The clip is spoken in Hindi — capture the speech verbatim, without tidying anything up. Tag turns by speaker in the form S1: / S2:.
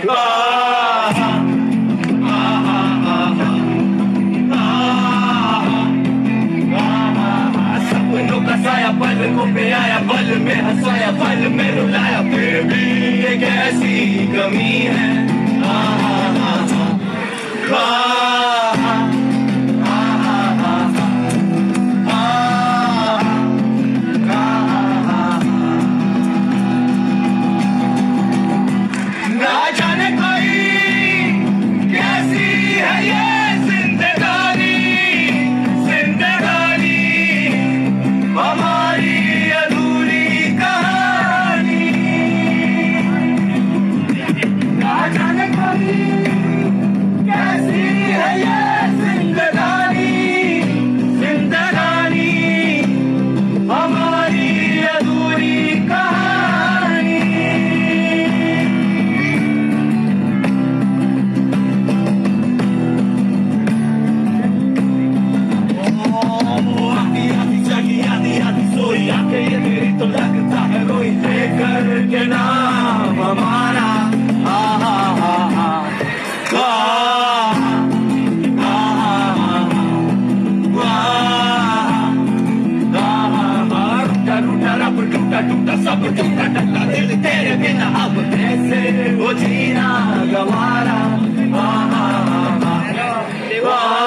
S1: सपनों का साया पल को पे आया, पल में हंसाया, पल में रुलाया, फिर भी ये कैसी कमी है। ना जाने कोई कैसी है ये जिंदगानी, जिंदगानी हमारी अधूरी कहानी। ना जाने कोई कैसी है ये जिंदगानी, जिंदगानी हमारी अधूरी कहानी। आती आती जागी, आती आती सोई, आके ये तेरी तो लगता है रोई, लेकर के नाम हमारा। आहा हा हा टूटा टूटा रब टूटा टूटा सब टूटा टूटा दिल तेरे बिना अब कैसे वो जीना गवारा। आहा हा हा